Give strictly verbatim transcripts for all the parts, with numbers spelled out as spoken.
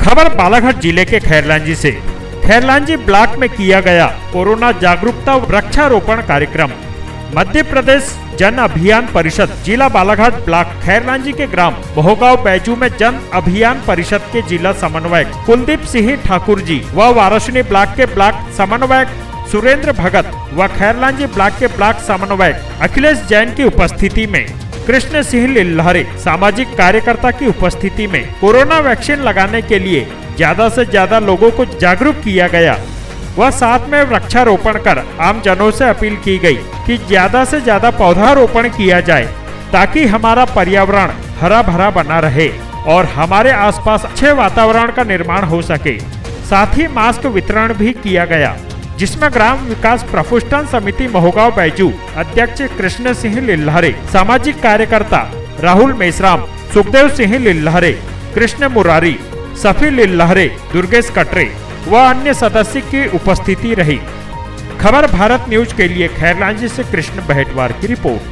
खबर बालाघाट जिले के खैरलांजी से। खैरलांजी ब्लॉक में किया गया कोरोना जागरूकता वृक्षारोपण कार्यक्रम। मध्य प्रदेश जन अभियान परिषद जिला बालाघाट ब्लॉक खैरलांजी के ग्राम बहुगांव बैजू में जन अभियान परिषद के जिला समन्वयक कुलदीप सिंह ठाकुर जी व वाराणसी ब्लॉक के ब्लॉक समन्वयक सुरेंद्र भगत व खैरलांजी ब्लॉक के ब्लॉक समन्वयक अखिलेश जैन की उपस्थिति में कृष्ण सिंह लिल्हारे सामाजिक कार्यकर्ता की उपस्थिति में कोरोना वैक्सीन लगाने के लिए ज्यादा से ज्यादा लोगों को जागरूक किया गया व साथ में वृक्षारोपण कर आम जनों से अपील की गई कि ज्यादा से ज्यादा पौधारोपण किया जाए ताकि हमारा पर्यावरण हरा भरा बना रहे और हमारे आसपास अच्छे वातावरण का निर्माण हो सके। साथ ही मास्क वितरण भी किया गया, जिसमें ग्राम विकास प्रफुष्टन समिति महोगांव बैजू अध्यक्ष कृष्ण सिंह लिल्हारे, सामाजिक कार्यकर्ता राहुल मेश्राम, सुखदेव सिंह लिल्हारे, कृष्ण मुरारी, सफी लिल्हारे, दुर्गेश कटरे व अन्य सदस्य की उपस्थिति रही। खबर भारत न्यूज के लिए खैरलांजी से कृष्ण बहेटवार की रिपोर्ट।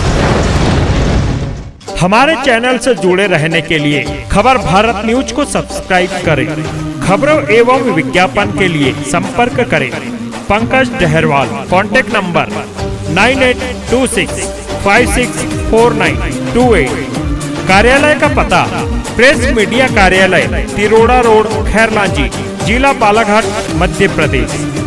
हमारे चैनल से जुड़े रहने के लिए खबर भारत न्यूज को सब्सक्राइब करें। खबरों एवं विज्ञापन के लिए संपर्क करें Pankaj Daharwal. Contact number nine eight two six five six four nine two eight. कार्यालय का पता प्रेस मीडिया कार्यालय तिरोड़ा रोड खैरलांजी, जिला बालाघाट, मध्य प्रदेश।